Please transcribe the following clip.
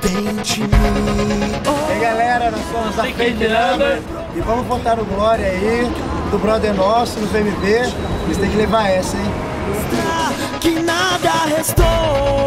Tente me. E aí galera, nós somos a Fake Number e vamos votar no Glória aí, do brother nosso, no VMB. Vocês têm que levar essa, hein? Que nada restou.